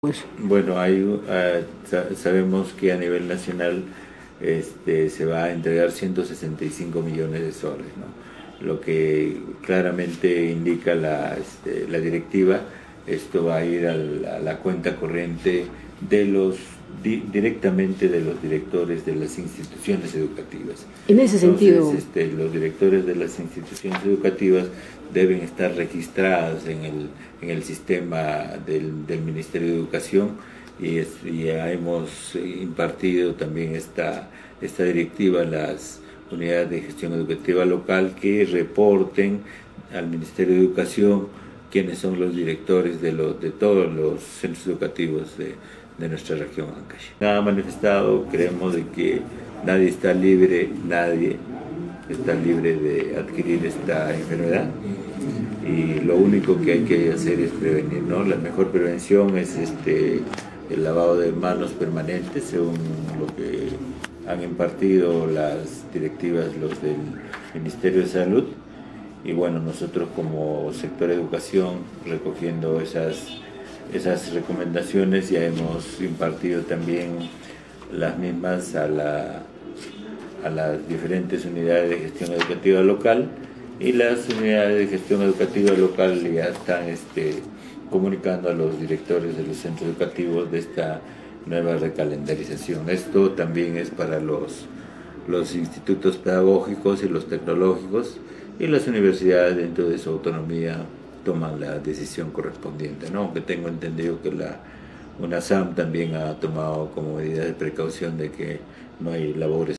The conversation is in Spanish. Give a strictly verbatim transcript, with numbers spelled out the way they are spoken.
Pues, Bueno, hay, uh, sa- sabemos que a nivel nacional este, se va a entregar ciento sesenta y cinco millones de soles, ¿no? Lo que claramente indica la, este, la directiva. Esto va a ir al- a la cuenta corriente de los di- directamente de los directores de las instituciones educativas. en ese Entonces, sentido, este, los directores de las instituciones educativas deben estar registrados en el, en el sistema del, del Ministerio de Educación, y, es, y ya hemos impartido también esta, esta directiva a las unidades de gestión educativa local, que reporten al Ministerio de Educación quiénes son los directores de, los, de todos los centros educativos de, de nuestra región Ancash. Nada manifestado, creemos de que nadie está libre, nadie está libre de adquirir esta enfermedad, y lo único que hay que hacer es prevenir, ¿no? La mejor prevención es este, el lavado de manos permanente, según lo que han impartido las directivas, los del Ministerio de Salud. Y bueno, nosotros como sector educación, recogiendo esas, esas recomendaciones, ya hemos impartido también las mismas a, la, a las diferentes unidades de gestión educativa local, y las unidades de gestión educativa local ya están este, comunicando a los directores de los centros educativos de esta nueva recalendarización. Esto también es para los, los institutos pedagógicos y los tecnológicos, y las universidades dentro de su autonomía toman la decisión correspondiente, ¿no? Aunque tengo entendido que la UNASAM también ha tomado como medida de precaución de que no hay labores